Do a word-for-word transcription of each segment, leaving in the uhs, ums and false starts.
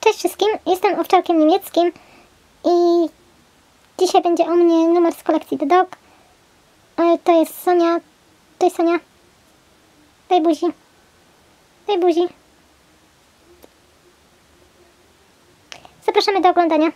Cześć wszystkim, jestem owczarkiem niemieckim i dzisiaj będzie o mnie numer z kolekcji The Dog. To jest Sonia, to jest Sonia. Daj buzi. Daj buzi. Zapraszamy do oglądania.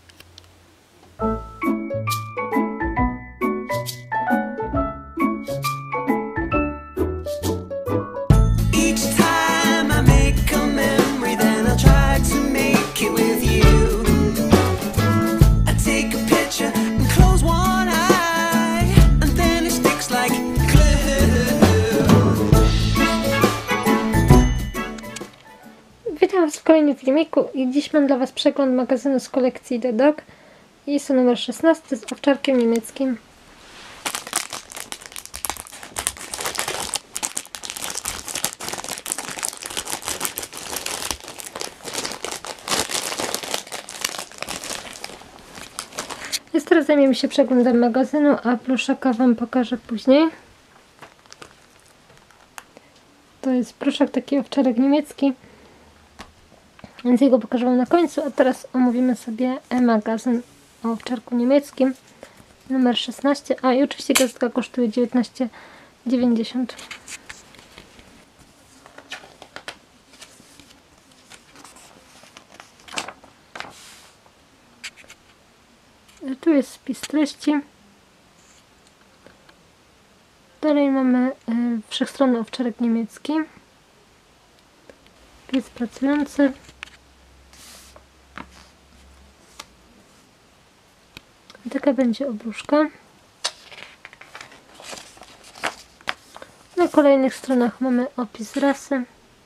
Witam Was w kolejnym filmiku i dziś mam dla Was przegląd magazynu z kolekcji The Dog. Jest to numer szesnasty z owczarkiem niemieckim. Więc teraz zajmiemy się przeglądem magazynu, a pluszaka Wam pokażę później. To jest pluszak, taki owczarek niemiecki. Więc jego pokażę Wam na końcu, a teraz omówimy sobie magazyn o owczarku niemieckim numer szesnaście, a i oczywiście gazetka kosztuje dziewiętnaście dziewięćdziesiąt. Tu jest spis treści. Dalej mamy y, wszechstronny owczarek niemiecki, pies pracujący. Taka będzie obruszka. Na kolejnych stronach mamy opis rasy.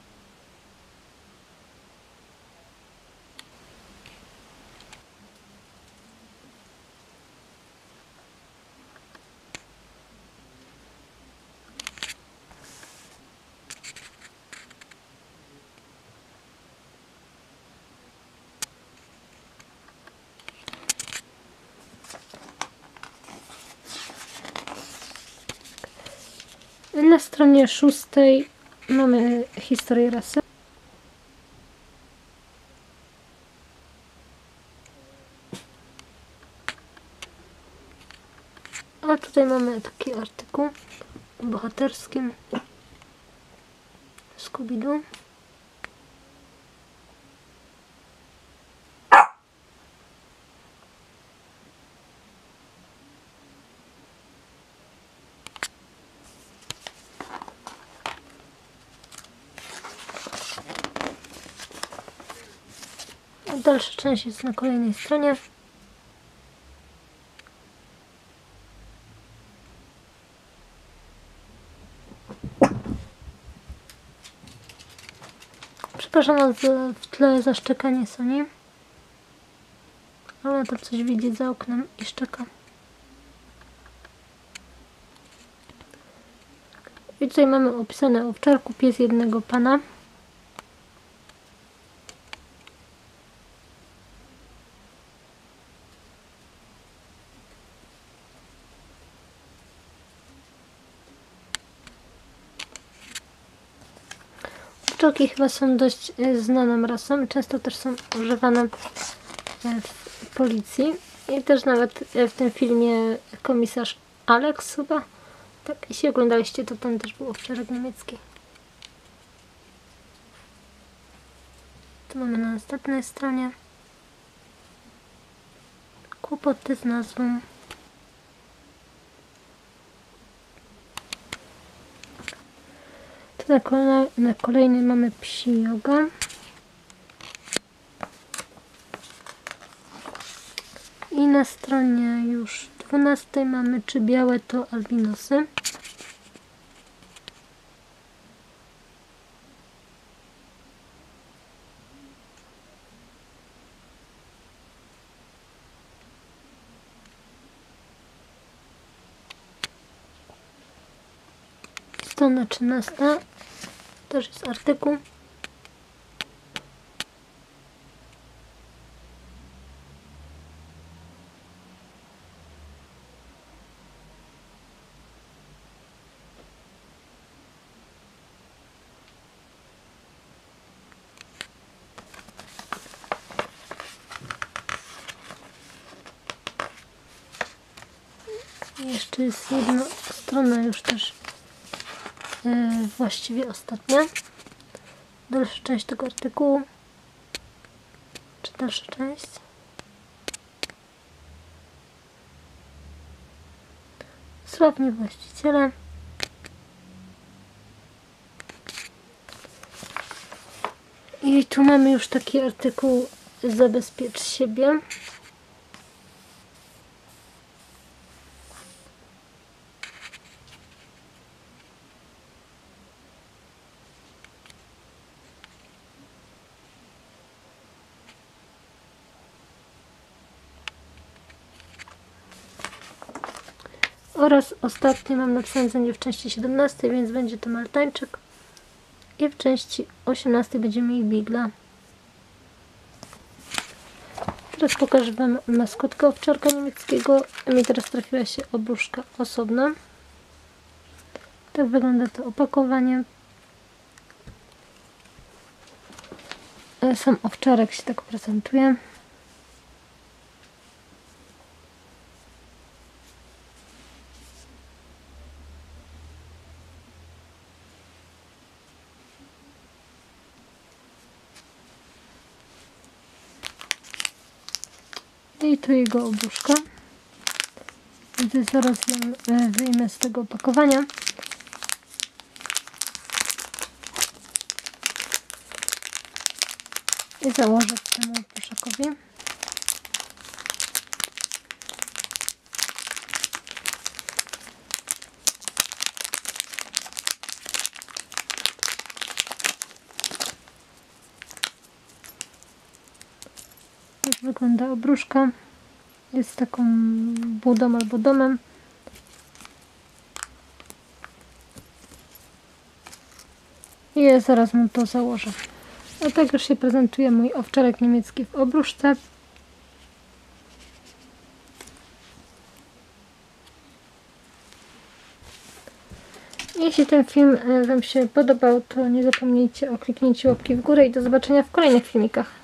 Na stronie szóstej mamy historię rasy. A tutaj mamy taki artykuł o bohaterskim Scooby-Doo. Dalsza część jest na kolejnej stronie. Przepraszam za w tle za szczekanie Soni, ale to coś widzi za oknem i szczeka. I tutaj mamy opisane o owczarku, pies jednego pana. Owczarki chyba są dość znaną rasą, często też są używane w policji i też nawet w tym filmie Komisarz Alex chyba, tak, jeśli oglądaliście, to tam też był owczarek niemiecki. Tu mamy na następnej stronie kłopoty z nazwą. Na, kolej, na kolejnej mamy psi yoga. I na stronie już dwunastej mamy czy białe to albinosy. Strona trzynasta. Też jest artykuł. Jeszcze jest jedna strona już też yy, właściwie ostatnia. Dalsza część tego artykułu. Czy dalsza część? Sławni właściciele. I tu mamy już taki artykuł: zabezpiecz siebie. Oraz ostatnio mam napisane w części siedemnastej, więc będzie to Maltańczyk. I w części osiemnastej będziemy mieli Bigla. Teraz pokażę Wam maskotkę owczarka niemieckiego. Mi teraz trafiła się obruszka osobna. Tak wygląda to opakowanie. Sam owczarek się tak prezentuje. I tu jego obruszka. Więc zaraz ją wyjmę z tego opakowania. I założę temu pluszakowi. Tak wygląda obruszka. Jest taką budą albo domem. I ja zaraz mu to założę. A tak już się prezentuje mój owczarek niemiecki w obruszce. Jeśli ten film Wam się podobał, to nie zapomnijcie o kliknięciu łapki w górę i do zobaczenia w kolejnych filmikach.